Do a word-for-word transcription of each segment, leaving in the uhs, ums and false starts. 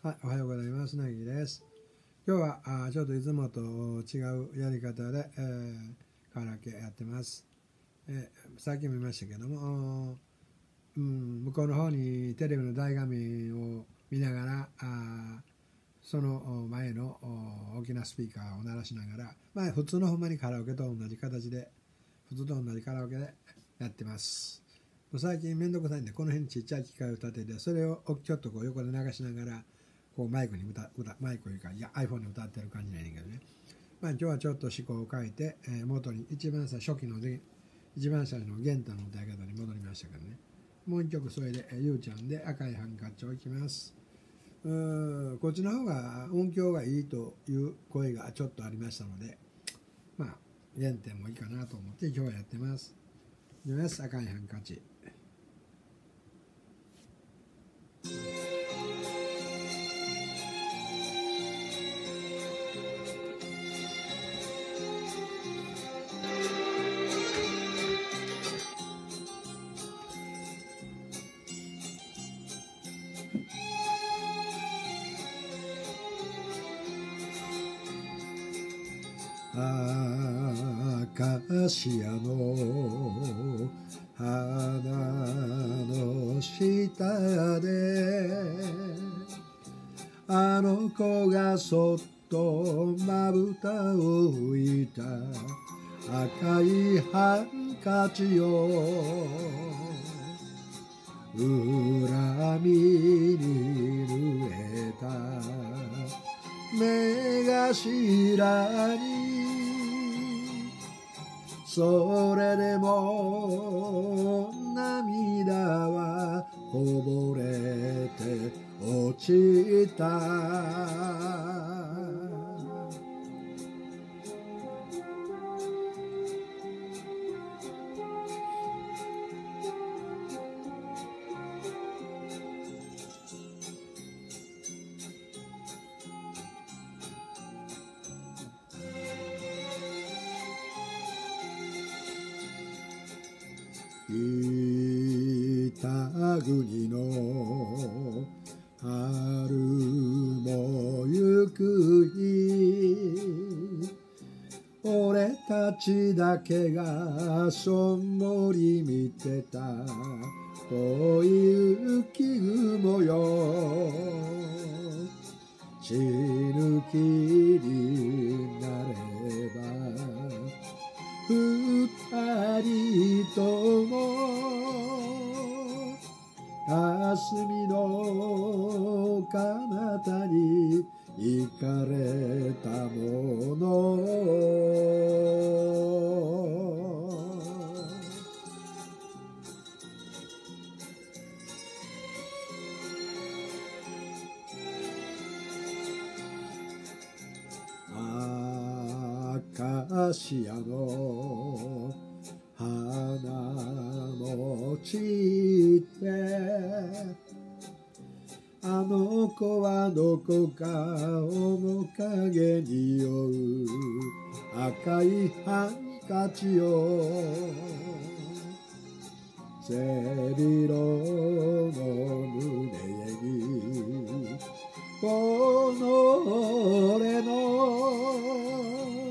はい、おはようございます。なぎです。今日はあちょっといつもと違うやり方で、えー、カラオケやってます。えー、さっきも言いましたけども、うん、向こうの方にテレビの大画面を見ながら、あその前の大きなスピーカーを鳴らしながら、まあ、普通のほんまにカラオケと同じ形で、普通と同じカラオケでやってます。最近めんどくさいんで、この辺にちっちゃい機械を立てて、それをちょっとこう横で流しながら、こうマイクに歌歌マイクいうかいや iPhone に歌ってる感じなんやけどね、まあ、今日はちょっと思考を変えて、えー、元に一番最初期の一番最初の玄太の歌い方に戻りましたけどね、もう一曲それで、えー、ゆうちゃんで赤いハンカチをいきます。うーこっちの方が音響がいいという声がちょっとありましたので、まあ原点もいいかなと思って今日はやってます。いきます。赤いハンカチ。アカシアの花の下であの子がそっとまぶたを拭いた赤いハンカチを恨みに濡れた目頭にそれでも涙はこぼれて落ちた。北国の春もゆく日俺たちだけがそんもり見てた遠い浮雲よ死ぬ気になれば二人とも霞の彼方に行かれたものアカシアの花も散ってあの子はどこか面影に酔う赤いハンカチを背広の胸にこの俺の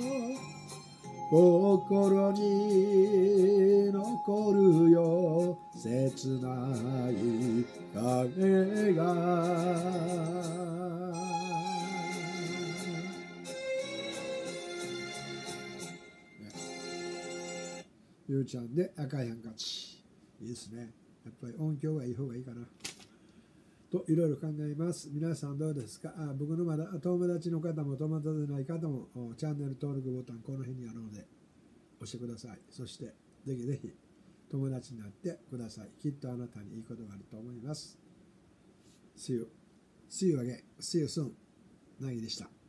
心に残るよ切ない影がゆうちゃんで赤いハンカチいいですね。やっぱり音響がいい方がいいかなといろいろ考えます。皆さんどうですか。あ僕のまだ友達の方も友達でない方もチャンネル登録ボタンこの辺にあるので押してください。そしてぜひぜひ友達になってください。きっとあなたにいいことがあると思います。See you. See you again. See you soon. なぎでした。